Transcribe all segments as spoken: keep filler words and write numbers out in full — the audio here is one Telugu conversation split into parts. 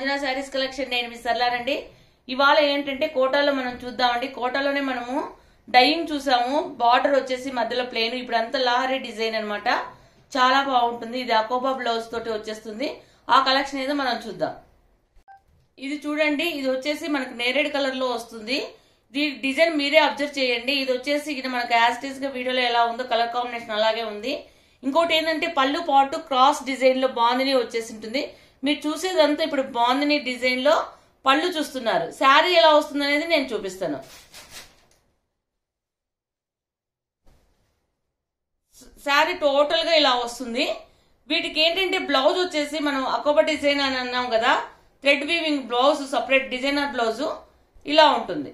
అంజనా శారీస్ కలెక్షన్. నేను మీ సర్లారండి. ఇవాళ ఏంటంటే కోటాలో మనం చూద్దామండి. కోటాలోనే మనము డైయింగ్ చూసాము. బార్డర్ వచ్చేసి మధ్యలో ప్లేన్, ఇప్పుడు అంతా లహరి డిజైన్ అనమాట. చాలా బాగుంటుంది. ఇది అకోబా బ్లౌజ్ తోటి వచ్చేస్తుంది. ఆ కలెక్షన్ ఏదో మనం చూద్దాం. ఇది చూడండి, ఇది వచ్చేసి మనకు నేరేడ్ కలర్ లో వస్తుంది. దీని డిజైన్ మీరే అబ్జర్వ్ చేయండి. ఇది వచ్చేసి ఇది మనకు యాజ్ ఇట్ ఈస్ గా వీడియోలో ఎలా ఉందో కలర్ కాంబినేషన్ అలాగే ఉంది. ఇంకోటి ఏంటంటే పళ్ళు పాటు క్రాస్ డిజైన్ లో బాందిని వచ్చేసి ఉంటుంది. మీరు చూసేదంతా ఇప్పుడు బాందిని డిజైన్ లో పళ్ళు చూస్తున్నారు. శారీ ఎలా వస్తుంది అనేది నేను చూపిస్తాను. శారీ టోటల్ గా ఇలా వస్తుంది. వీటికి ఏంటంటే బ్లౌజ్ వచ్చేసి మనం అకోబా డిజైన్ అని అన్నాం కదా, thread weaving blouse, separate designer blouse ఇలా ఉంటుంది.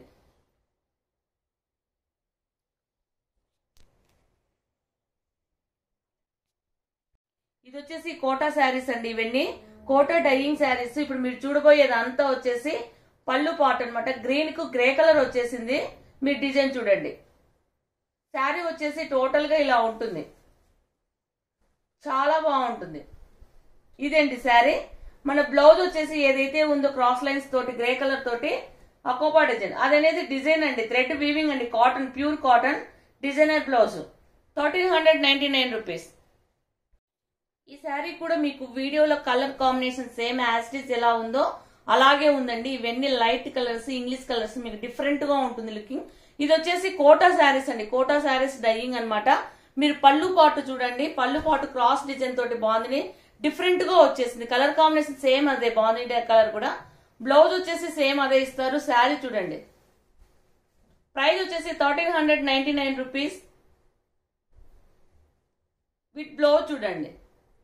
ఇది వచ్చేసి కోటా శారీస్ అండి. ఇవన్నీ కోటా డైయింగ్ శారీస్. ఇప్పుడు మీరు చూడబోయేది అంతా వచ్చేసి పళ్ళు పాట్ అనమాట. గ్రీన్ కు గ్రే కలర్ వచ్చేసింది. మీరు డిజైన్ చూడండి. శారీ వచ్చేసి టోటల్ గా ఇలా ఉంటుంది. చాలా బాగుంటుంది. ఇదేంటి శారీ. మన బ్లౌజ్ వచ్చేసి ఏదైతే ఉందో క్రాస్ లైన్స్ తోటి గ్రే కలర్ తోటి అకోబా డిజైన్, అదనేది డిజైన్ అండి. థ్రెడ్ వీవింగ్ అండి. Cotton, pure cotton designer blouse. Thirteen hundred ninety nine rupees. ఈ శారీ కూడా మీకు వీడియోలో colour combination same as it is ఎలా ఉందో అలాగే ఉందండి. ఇవన్నీ లైట్ కలర్స్, ఇంగ్లీష్ కలర్స్, మీకు డిఫరెంట్ గా ఉంటుంది లుకింగ్. ఇది వచ్చేసి కోటా శారీస్ అండి. కోటా శారీస్ డైయింగ్ అనమాట. మీరు పళ్ళు పాటు చూడండి. పళ్ళు పాటు క్రాస్ డిజైన్ తోటి బాగుంది. డిఫరెంట్ గా వచ్చేసింది. కలర్ కాంబినేషన్ సేమ్ అదే, బాగుంది కలర్ కూడా. బ్లౌజ్ వచ్చేసి సేమ్ అదే ఇస్తారు. శారీ చూడండి. ప్రైస్ వచ్చేసి thirteen hundred ninety nine rupees. With blouse చూడండి.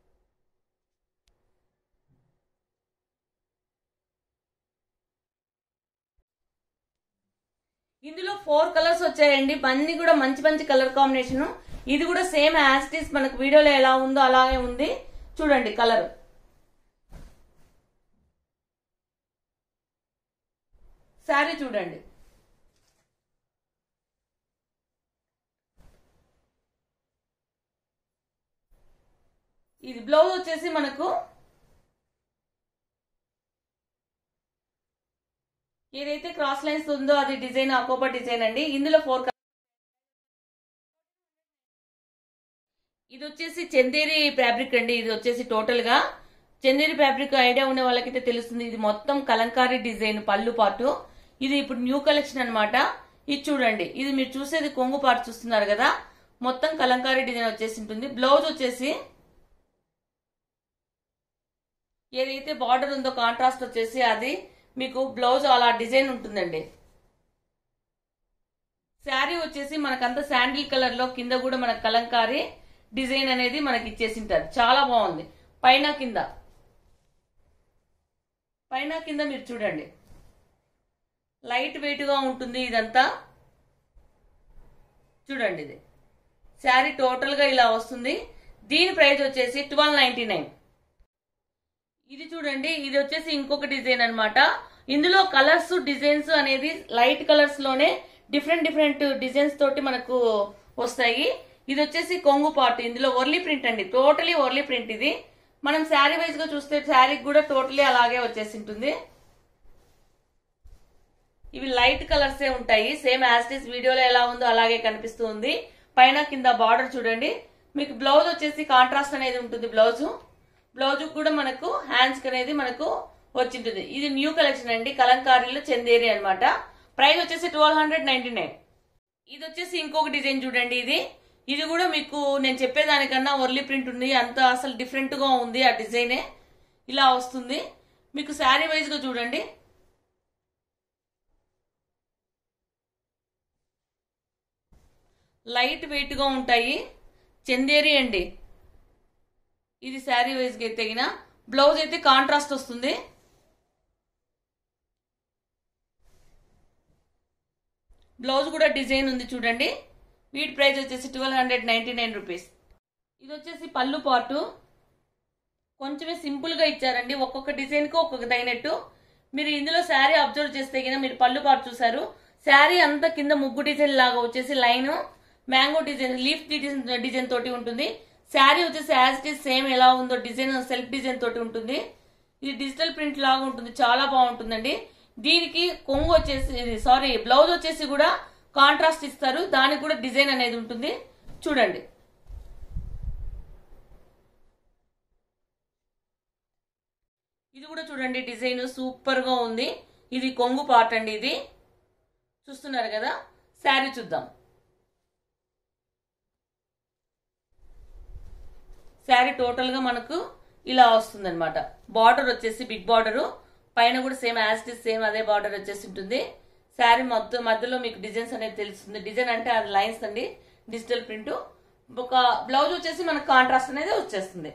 ఇందులో ఫోర్ కలర్స్ వచ్చాయండి. అన్ని కూడా మంచి మంచి కలర్ కాంబినేషన్. ఇది కూడా సేమ్ యాజ్ ఇట్ ఈస్ మనకు వీడియోలో ఎలా ఉందో అలాగే ఉంది. చూడండి కలర్. శారీ చూడండి. ఇది బ్లౌజ్ వచ్చేసి మనకు ఏదైతే క్రాస్ లైన్స్ ఉందో అది డిజైన్ అకోబా డిజైన్ అండి. ఇందులో ఫోర్. ఇది వచ్చేసి చందేరి ఫ్యాబ్రిక్ అండి. ఇది వచ్చేసి టోటల్ గా చందేరి ఫ్యాబ్రిక్ ఐడియా ఉన్న వాళ్ళకైతే తెలుస్తుంది. ఇది మొత్తం కలంకారీ డిజైన్ పళ్ళు పాటు. ఇది ఇప్పుడు న్యూ కలెక్షన్ అనమాట. ఇది చూడండి. ఇది మీరు చూసేది కొంగు పాటు చూస్తున్నారు కదా, మొత్తం కలంకారీ డిజైన్ వచ్చేసి ఉంటుంది. బ్లౌజ్ వచ్చేసి ఏదైతే బార్డర్ ఉందో కాంట్రాస్ట్ వచ్చేసి అది మీకు బ్లౌజ్ అలా డిజైన్ ఉంటుందండి. శారీ వచ్చేసి మనకంతా శాండిల్ కలర్ లో కింద కూడా మనకు కలంకారీ డిజైన్ అనేది మనకి ఇచ్చేసి ఉంటారు. చాలా బాగుంది. పైన కింద పైన కింద మీరు చూడండి. లైట్ వెయిట్ గా ఉంటుంది ఇదంతా. చూడండి. ఇది శారీ టోటల్ గా ఇలా వస్తుంది. దీని ప్రైస్ వచ్చేసి ట్వెల్వ్ నైన్టీ నైన్. ఇది చూడండి. ఇది వచ్చేసి ఇంకొక డిజైన్ అనమాట. ఇందులో కలర్స్ డిజైన్స్ అనేది లైట్ కలర్స్ లోనే డిఫరెంట్ డిఫరెంట్ డిజైన్స్ తోటి మనకు వస్తాయి. ఇది వచ్చేసి కొంగు పాటు. ఇందులో వర్లీ ప్రింట్ అండి. Totally Warli print. ఇది మనం శారీ వైజ్ గా చూస్తే శారీకి కూడా టోటలీ అలాగే వచ్చేసి ఉంటుంది. ఇవి లైట్ కలర్సే ఉంటాయి. సేమ్ యాజ్ ఇట్ ఈస్ వీడియోలో ఎలా ఉందో అలాగే కనిపిస్తూ ఉంది. పైన కింద బార్డర్ చూడండి. మీకు బ్లౌజ్ వచ్చేసి కాంట్రాస్ట్ అనేది ఉంటుంది. బ్లౌజ్ బ్లౌజ్ కూడా మనకు హ్యాండ్స్ అనేది మనకు వచ్చింటుంది. ఇది న్యూ కలెక్షన్ అండి. కలంకారీలో చందేరి అనమాట. ప్రైస్ వచ్చేసి ట్వెల్వ్ హండ్రెడ్ నైన్టీ నైన్. ఇది వచ్చేసి ఇంకొక డిజైన్ చూడండి. ఇది ఇది కూడా మీకు నేను చెప్పేదానికన్నా వర్లీ ప్రింట్ ఉంది. అంత అసలు డిఫరెంట్ గా ఉంది. ఆ డిజైనే ఇలా వస్తుంది. మీకు శారీ వైజ్ గా చూడండి. లైట్ వెయిట్ గా ఉంటాయి. చందేరి అండి. ఇది శారీ వైజ్ గా తెగిన బ్లౌజ్ అయితే కాంట్రాస్ట్ వస్తుంది. బ్లౌజ్ కూడా డిజైన్ ఉంది చూడండి. వీటి ప్రైస్ వచ్చేసి twelve hundred ninety nine rupees. ఇది వచ్చేసి పళ్ళు పాటు. కొంచెమే సింపుల్ గా ఇచ్చారండి. ఒక్కొక్క డిజైన్ కు ఒక్కొక్క తగినట్టు. మీరు ఇందులో శారీ అబ్జర్వ్ చేస్తే కింద మీరు పళ్ళు పాటు చూసారు. శారీ అంతా కింద ముగ్గు డిజైన్ లాగా వచ్చేసి line mango design, leaf design తోటి ఉంటుంది. శారీ వచ్చేసి యాజ్ ఇట్ ఈస్ సేమ్ ఎలా ఉందో డిజైన్ సెల్ఫ్ డిజైన్ తోటి ఉంటుంది. ఇది డిజిటల్ ప్రింట్ లాగా ఉంటుంది, చాలా బాగుంటుందండి. దీనికి కొంగు వచ్చేసి సారీ బ్లౌజ్ వచ్చేసి కూడా కాంట్రాస్ట్ ఇస్తారు, దానికి కూడా డిజైన్ అనేది ఉంటుంది. చూడండి ఇది కూడా చూడండి, డిజైన్ సూపర్ గా ఉంది. ఇది కొంగు పార్ట్ అండి, ఇది చూస్తున్నారు కదా. శారీ చూద్దాం. శారీ టోటల్ గా మనకు ఇలా వస్తుంది అనమాట. బార్డర్ వచ్చేసి బిగ్ బార్డర్, పైన కూడా same as it is same అదే బార్డర్ వచ్చేసి ఉంటుంది. శారీ మొత్తం మధ్యలో మీకు డిజైన్స్ అనేది తెలుస్తుంది. డిజైన్ అంటే అది లైన్స్ అండి, డిజిటల్ ప్రింట్. ఒక బ్లౌజ్ వచ్చేసి మనకు కాంట్రాస్ట్ అనేది వచ్చేస్తుంది.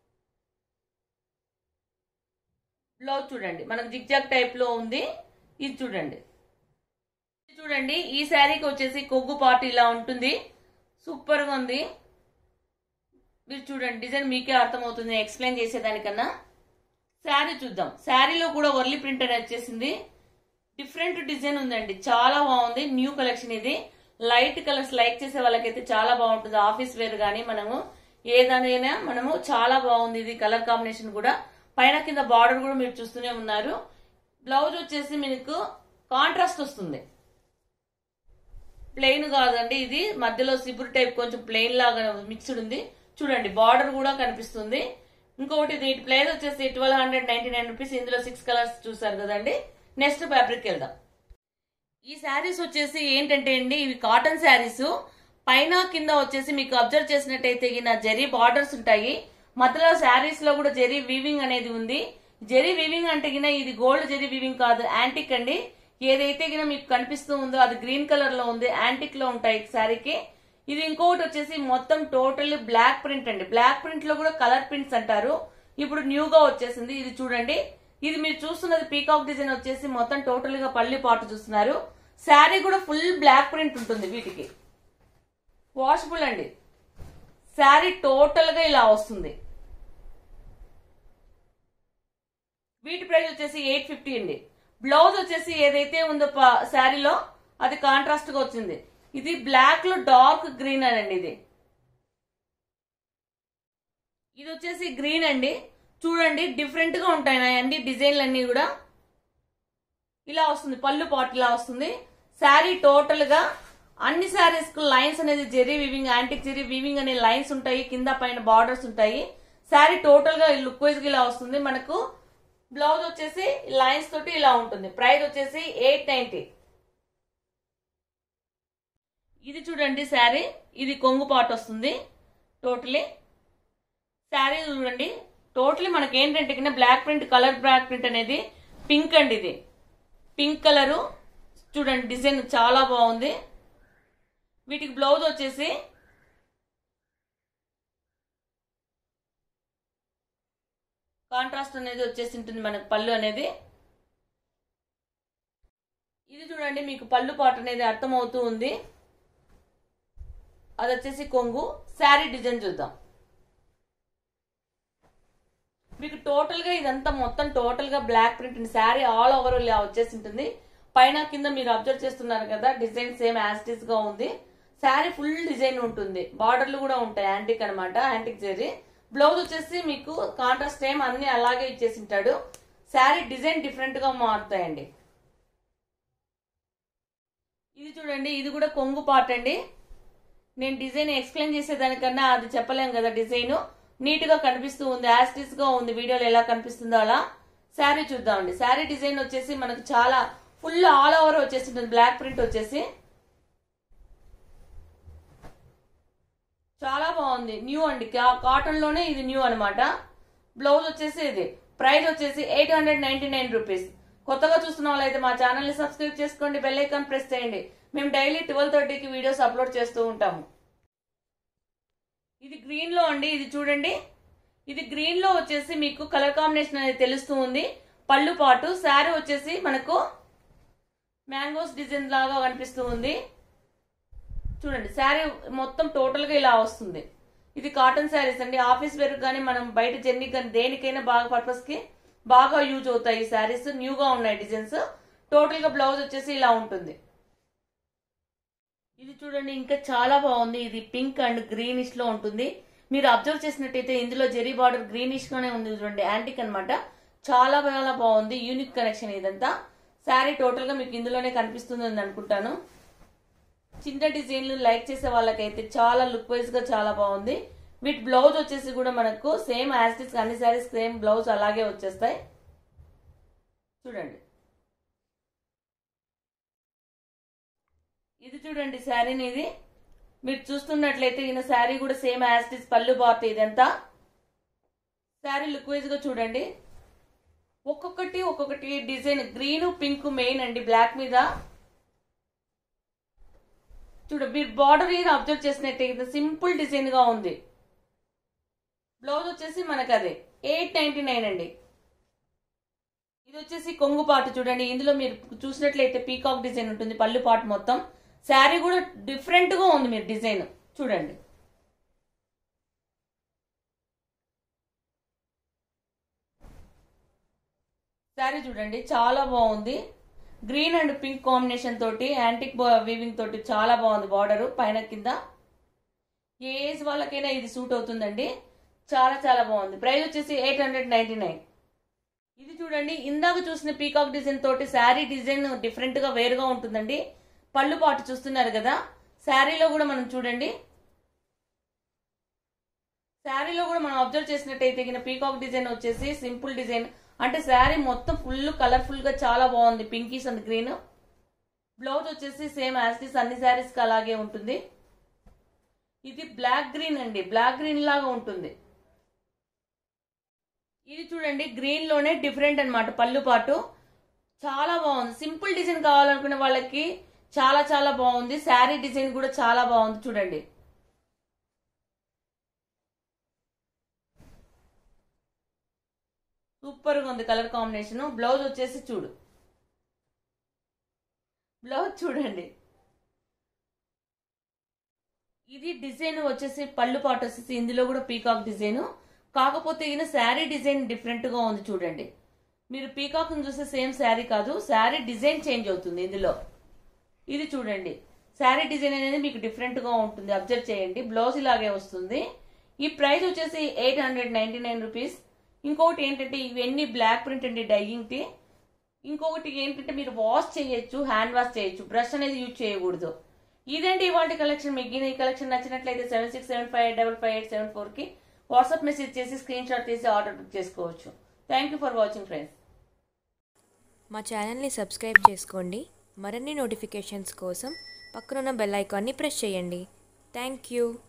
బ్లౌజ్ చూడండి మనకు జిగ్జాగ్ టైప్ లో ఉంది. ఇది చూడండి చూడండి ఈ శారీకి వచ్చేసి కొగ్గు పార్ట్ ఇలా ఉంటుంది, సూపర్ గా ఉంది. మీరు చూడండి డిజైన్ మీకే అర్థమవుతుంది ఎక్స్ప్లెయిన్ చేసేదానికన్నా. శారీ చూద్దాం. శారీలో కూడా వర్లీ ప్రింట్ అనేది వచ్చేసింది, డిఫరెంట్ డిజైన్ ఉందండి, చాలా బాగుంది. న్యూ కలెక్షన్ ఇది. లైట్ కలర్స్ లైక్ చేసే వాళ్ళకైతే చాలా బాగుంటుంది. ఆఫీస్ వేర్ గానీ మనము ఏదైనా మనము చాలా బాగుంది. ఇది కలర్ కాంబినేషన్ కూడా, పైన కింద బార్డర్ కూడా మీరు చూస్తూనే ఉన్నారు. బ్లౌజ్ వచ్చేసి మీకు కాంట్రాస్ట్ వస్తుంది, ప్లెయిన్ కాదండి. ఇది మధ్యలో సిబుర్ టైప్ కొంచెం ప్లెయిన్ లాగా మిక్స్డ్ ఉంది. చూడండి బార్డర్ కూడా కనిపిస్తుంది. ఇంకొకటి వీటి ప్రైస్ వచ్చేసి twelve hundred ninety nine rupees. ఇందులో సిక్స్ కలర్స్ చూసారు కదండి. నెక్స్ట్ ఫ్యాబ్రిక్ వెళ్దాం. ఈ శారీస్ వచ్చేసి ఏంటంటే అండి, ఇవి కాటన్ శారీస్. పైన కింద వచ్చేసి మీకు అబ్జర్వ్ చేసినట్టయితే ఈయన జరీ బార్డర్స్ ఉంటాయి. మధ్యలో శారీస్ లో కూడా జరీ వీవింగ్ అనేది ఉంది. జరీ వీవింగ్ అంటే గిన ఇది గోల్డ్ జరీ వీవింగ్ కాదు, యాంటిక్ అండి. ఏదైతే గిన మీకు కనిపిస్తూ ఉందో అది గ్రీన్ కలర్ లో ఉంది, యాంటిక్ లో ఉంటాయి శారీకి. ఇది ఇంకొకటి వచ్చేసి మొత్తం టోటల్ బ్లాక్ ప్రింట్ అండి. బ్లాక్ ప్రింట్ లో కూడా కలర్ ప్రింట్స్ అంటారు, ఇప్పుడు న్యూగా వచ్చేసింది. ఇది చూడండి, ఇది మీరు చూస్తున్నది పీకాక్ డిజైన్ వచ్చేసి మొత్తం టోటల్ గా పల్లి పాటు చూస్తున్నారు. శారీ కూడా ఫుల్ బ్లాక్ ప్రింట్ ఉంటుంది. వీటికి వాషబుల్ అండి. శారీ టోటల్ గా ఇలా వస్తుంది. వీటి ప్రైస్ వచ్చేసి ఎయిట్ ఫిఫ్టీ అండి. బ్లౌజ్ వచ్చేసి ఏదైతే ఉందో శారీలో అది కాంట్రాస్ట్ గా వచ్చింది. ఇది బ్లాక్ లో డార్క్ గ్రీన్ అండి. ఇది ఇది వచ్చేసి గ్రీన్ అండి. చూడండి డిఫరెంట్ గా ఉంటాయి అండి డిజైన్లు అన్ని కూడా. ఇలా వస్తుంది పళ్ళు పాట్, ఇలా వస్తుంది. శారీ టోటల్ గా అన్ని శారీస్ కు లైన్స్ అనేది zari weaving, antique zari weaving అనే లైన్స్ ఉంటాయి, కింద పైన బార్డర్స్ ఉంటాయి. శారీ టోటల్ గా లుక్ వైజ్ గా ఇలా వస్తుంది. మనకు బ్లౌజ్ వచ్చేసి లైన్స్ తోటి ఇలా ఉంటుంది. ప్రైస్ వచ్చేసి ఎయిట్ నైన్టీ. ఇది చూడండి శారీ, ఇది కొంగు పాట్ వస్తుంది. టోటలీ శారీ చూడండి, టోటలీ మనకి ఏంటంటే కింద block print, colour block print అనేది పింక్ అండి. ఇది పింక్ కలరు చూడండి, డిజైన్ చాలా బాగుంది. వీటికి బ్లౌజ్ వచ్చేసి కాంట్రాస్ట్ అనేది వచ్చేసి ఉంటుంది మనకు పళ్ళు అనేది. ఇది చూడండి మీకు పళ్ళు పాట్ అనేది అర్థమవుతూ ఉంది. అది వచ్చేసి కొంగు. శారీ డిజైన్ చూద్దాం. మీకు టోటల్ గా ఇదంతా మొత్తం టోటల్ గా block print sari all over ఇలా వచ్చేసి ఉంటుంది. పైన కింద మీరు అబ్జర్వ్ చేస్తున్నారు కదా, design same as it is గా ఉంది. శారీ ఫుల్ డిజైన్ ఉంటుంది, బార్డర్లు కూడా ఉంటాయి, యాంటిక్ అనమాట, యాంటిక్ జరీ. బ్లౌజ్ వచ్చేసి మీకు కాంట్రాస్ట్ సేమ్ అన్ని అలాగే ఇచ్చేసి ఉంటాడు. శారీ డిజైన్ డిఫరెంట్ గా మారుతాయండి. ఇది చూడండి, ఇది కూడా కొంగు పార్ట్ అండి. నేను డిజైన్ ఎక్స్ప్లెయిన్ చేసేదానికన్నా అది చెప్పలేం కదా, డిజైన్ నీట్ గా కనిపిస్తూ ఉంది, యాజ్ ఇట్ ఈస్ గా ఉంది. వీడియోలో ఎలా కనిపిస్తుందో అలా. శారీ చూద్దామండి. శారీ డిజైన్ వచ్చేసి మనకు చాలా ఫుల్ ఆల్ ఓవర్ వచ్చేసి ఉంటుంది, బ్లాక్ ప్రింట్ వచ్చేసి చాలా బాగుంది. న్యూ అండి, కాటన్ లోనే ఇది న్యూ అనమాట. బ్లౌజ్ వచ్చేసి ఇది. ప్రైస్ వచ్చేసి eight hundred ninety nine rupees. కొత్తగా చూస్తున్న వాళ్ళైతే మా ఛానల్ ని సబ్స్క్రైబ్ చేసుకోండి, బెల్ ఐకాన్ ప్రెస్ చేయండి. మేము డైలీ ట్వెల్వ్ థర్టీకి వీడియోస్ అప్లోడ్ చేస్తూ ఉంటాము. ఇది గ్రీన్ లో అండి. ఇది చూడండి, ఇది గ్రీన్ లో వచ్చేసి మీకు కలర్ కాంబినేషన్ అనేది తెలుస్తూ ఉంది. పళ్ళు పాటు శారీ వచ్చేసి మనకు మ్యాంగోస్ డిజైన్ లాగా కనిపిస్తూ ఉంది. చూడండి శారీ మొత్తం టోటల్ గా ఇలా వస్తుంది. ఇది కాటన్ శారీస్ అండి. ఆఫీస్ వేర్ కానీ మనం బయట జర్నీ కానీ దేనికైనా బాగా పర్పస్ కి బాగా యూజ్ అవుతాయి ఈ శారీస్. న్యూగా ఉన్నాయి డిజైన్స్. టోటల్ గా బ్లౌజ్ వచ్చేసి ఇలా ఉంటుంది. ఇది చూడండి ఇంకా చాలా బాగుంది. ఇది పింక్ అండ్ గ్రీనిష్ లో ఉంటుంది. మీరు అబ్జర్వ్ చేసినట్టయితే ఇందులో జెరీ బార్డర్ గ్రీనిష్ గానే ఉంది చూడండి, యాంటిక్ అనమాట. చాలా చాలా బాగుంది. యూనిక్ కలెక్షన్ ఇదంతా. శారీ టోటల్ గా మీకు ఇందులోనే కనిపిస్తుంది అనుకుంటాను. చిన్న డిజైన్లు లైక్ చేసే వాళ్ళకైతే చాలా లుక్ వైజ్ గా చాలా బాగుంది. విత్ బ్లౌజ్ వచ్చేసి కూడా మనకు సేమ్ యాజ్ ఇట్ అన్ని శారీస్ సేమ్ బ్లౌజ్ అలాగే వచ్చేస్తాయి. చూడండి, ఇది చూడండి శారీని. ఇది మీరు చూస్తున్నట్లయితే ఈయన శారీ కూడా సేమ్ యాజ్ ఇట్ పళ్ళు బార్ట్. ఇదంతా శారీ లుక్ వైజ్ గా చూడండి. ఒక్కొక్కటి ఒక్కొక్కటి డిజైన్. గ్రీన్ పింక్ మెయిన్ అండి, బ్లాక్ మీద. చూడ మీరు బార్డర్ ఏది అబ్జర్వ్ చేసినట్టయితే సింపుల్ డిజైన్ గా ఉంది. బ్లౌజ్ వచ్చేసి మనకు అదే ఎయిట్ నైన్టీ నైన్ అండి. ఇది వచ్చేసి కొంగు పాటు చూడండి. ఇందులో మీరు చూసినట్లయితే పీకాక్ డిజైన్ ఉంటుంది పళ్ళు పాటు మొత్తం. శారీ కూడా డిఫరెంట్ గా ఉంది. మీరు డిజైన్ చూడండి. శారీ చూడండి చాలా బాగుంది. గ్రీన్ అండ్ పింక్ కాంబినేషన్ తోటి యాంటిక్ వీవింగ్ తోటి చాలా బాగుంది. బార్డర్ పైన కింద ఏ ఏజ్ వాళ్ళకైనా ఇది సూట్ అవుతుందండి. చాలా చాలా బాగుంది. ప్రైస్ వచ్చేసి ఎయిట్ హండ్రెడ్ నైన్టీ నైన్. ఇది చూడండి, ఇందాక చూసిన పీకాక్ డిజైన్ తోటి శారీ డిజైన్ డిఫరెంట్ గా వేరుగా ఉంటుందండి. పళ్ళు పాటు చూస్తున్నారు కదా. శారీలో కూడా మనం చూడండి, శారీలో కూడా మనం అబ్జర్వ్ చేసినట్టయితే కింద పీకాక్ డిజైన్ వచ్చేసి సింపుల్ డిజైన్. అంటే శారీ మొత్తం ఫుల్ కలర్ఫుల్ గా చాలా బాగుంది. Pinkish and green. బ్లౌజ్ వచ్చేసి సేమ్ యాస్టిస్ అన్ని శారీస్ కి అలాగే ఉంటుంది. ఇది బ్లాక్ గ్రీన్ అండి, బ్లాక్ గ్రీన్ లాగా ఉంటుంది. ఇది చూడండి గ్రీన్ లోనే డిఫరెంట్ అన్నమాట పళ్ళు పాటు. చాలా బాగుంది. సింపుల్ డిజైన్ కావాలనుకునే వాళ్ళకి చాలా చాలా బాగుంది. శారీ డిజైన్ కూడా చాలా బాగుంది. చూడండి, సూపర్ గా ఉంది కలర్ కాంబినేషన్. బ్లౌజ్ వచ్చేసి చూడు, బ్లౌజ్ చూడండి. ఇది డిజైన్ వచ్చేసి పళ్ళు పాటు వచ్చేసి ఇందులో కూడా పీకాక్ డిజైన్. కాకపోతే ఈయన శారీ డిజైన్ డిఫరెంట్ గా ఉంది. చూడండి, మీరు పీకాక్ చూస్తే సేమ్ శారీ కాదు, శారీ డిజైన్ చేంజ్ అవుతుంది ఇందులో. ఇది చూడండి, శారీ డిజైన్ అనేది మీకు డిఫరెంట్ గా ఉంటుంది. అబ్జర్వ్ చేయండి. బ్లౌజ్ ఇలాగే వస్తుంది. ఈ ప్రైస్ వచ్చేసి eight hundred ninety nine rupees. ఇంకొకటి ఏంటంటే ఇవన్నీ బ్లాక్ ప్రింట్ అండి డైయింగ్ కి. ఇంకొకటి ఏంటంటే మీరు వాష్ చేయొచ్చు, హ్యాండ్ వాష్ చేయొచ్చు, బ్రష్ అనేది యూజ్ చేయకూడదు. ఇదేంటి ఇవాళ కలెక్షన్. మీకు ఈ కలెక్షన్ నచ్చినట్లయితే seven six seven five eight double five eight seven four కి వాట్సాప్ మెసేజ్ చేసి స్క్రీన్ షాట్ తీసి ఆర్డర్ బుక్ చేసుకోవచ్చు. Thank you for watching friends. మా ఛానల్ని సబ్స్క్రైబ్ చేసుకోండి. మరిన్ని నోటిఫికేషన్స్ కోసం పక్కనున్న బెల్ ఐకాన్ని ప్రెస్ చేయండి. Thank you.